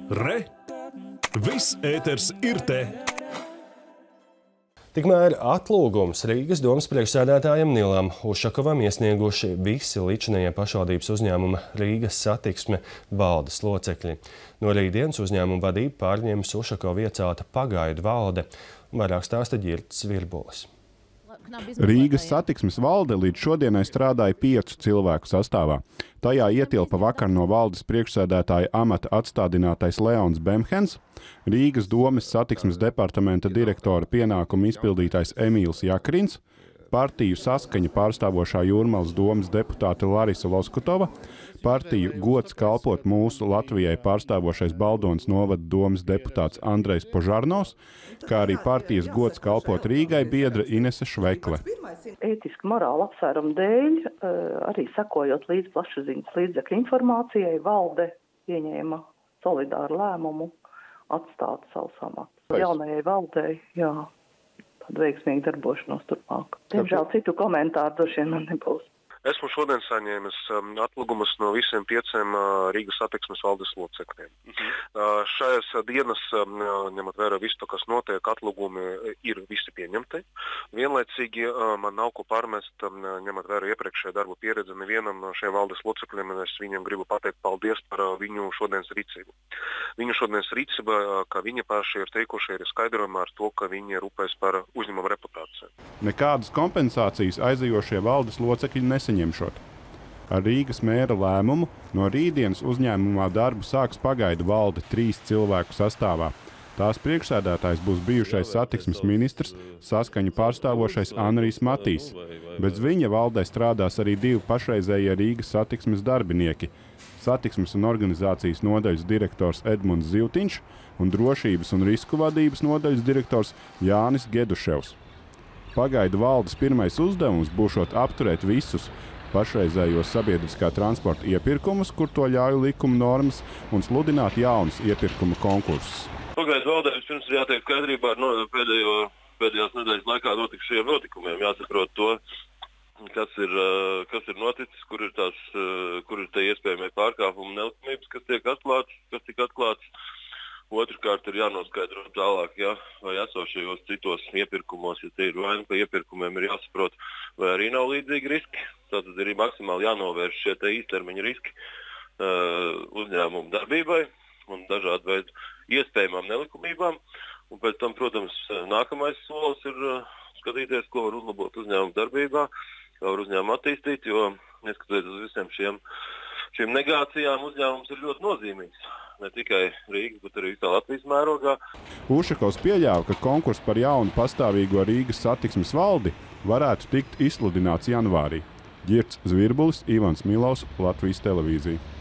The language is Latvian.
Re! Viss ēters ir te! Tikmēr atlūgums Rīgas domas priekšsēdētājam Nilam Ušakovam iesnieguši visi līdzinējie pašvaldības uzņēmuma Rīgas satiksme valdes locekļi. No rītdienas uzņēmuma vadību pārņems Ušakova iecelta pagaidu valde, vairāk stāsta Ģirts Virbulis. Rīgas satiksmes valde līdz šodienai strādāja 5 cilvēku sastāvā. Tajā ietilpa vakar no valdes priekšsēdētāja amata atstādinātais Leons Bemhens, Rīgas domes satiksmes departamenta direktora pienākumu izpildītājs Emīls Jakrins, partiju Saskaņa pārstāvošā Jūrmalas domes deputāte Larisa Loskutova, partiju Gods kalpot mūsu Latvijai pārstāvošais Baldonas novada domes deputāts Andrejs Požarnovs, kā arī partijas Gods kalpot Rīgai biedra Inese Švekle. Ētiski morāla apsvērumu dēļ, arī sekojot līdz plašsaziņas līdzekļu informācijai, valde pieņēma solidāru lēmumu atstāt savus amatus. Jaunajai valdei, jā, tādu veiksmīgu darbošanos turpmāk. Diemžēl citu komentāru droši vien man nebūs. Esmu šodien saņēmis atlūgumus no visiem 5 Rīgas satiksmes valdes locekļiem. Šajās dienas, ņemot vērā visu to, kas notiek, atlūgumi ir visi pieņemti. Vienlaicīgi man nav ko pārmest, ņemot vērā iepriekšējā darba pieredzi, nevienam no šiem valdes locekļiem, un es viņiem gribu pateikt paldies par viņu šodienas rīcību. Viņu šodienas rīcība, kā viņi paši ir teikuši, ir skaidrojumā ar to, ka viņi rūpēs par uzņēmuma reputāciju. Nekādas kompensācijas aizejošie valdes locekļi nesaņemšot. Ar Rīgas mēra lēmumu no rītdienas uzņēmumā darbu sāks pagaidu valde 3 cilvēku sastāvā. Tās priekšsēdētājs būs bijušais satiksmes ministrs, Saskaņu pārstāvošais Anrijs Matīs. Bez viņa valdē strādās arī 2 pašreizējie Rīgas satiksmes darbinieki – satiksmes un organizācijas nodaļas direktors Edmunds Zivtiņš un drošības un risku vadības nodaļas direktors Jānis Geduševs. Pagaidu valdes pirmais uzdevums būšot apturēt visus pašreizējos sabiedriskā transporta iepirkumus, kur to ļauj likuma normas, un sludināt jaunus iepirkuma konkursus. Pagaidu valdē vispirms ir jātiek skaidrībā ar pēdējās nedēļas laikā notikušajiem notikumiem. Jāsaprot to, kas ir noticis, kur ir tie iespējamie pārkāpumi un nelikumības, kas tika atklāts. Otrkārt ir jānoskaidro tālāk, vai esošajos citos iepirkumos, ja tie ir vaina pa iepirkumiem, ir jāsaprot, vai arī nav līdzīgi riski. Tātad ir maksimāli jānovērš šie te īstermiņa riski uzņēmumu darbībai un dažādu veidu iespējamām nelikumībām. Un pēc tam, protams, nākamais solis ir skatīties, ko var uzlabot uzņēmumu darbībā, kā var uzņēmumu attīstīt, jo neskatoties uz visiem šiem negācijām, uzņēmums ir ļoti nozīmīgs. Ne tikai Rīgas, bet arī visā Latvijas mērogā. Ušakovs pieļāva, ka konkurss par jaunu pastāvīgo Rīgas satiksmes valdi varētu tikt izsludināts janvārī. Ģirts Virbulis, Ivans Milovs, Latvijas televīzija.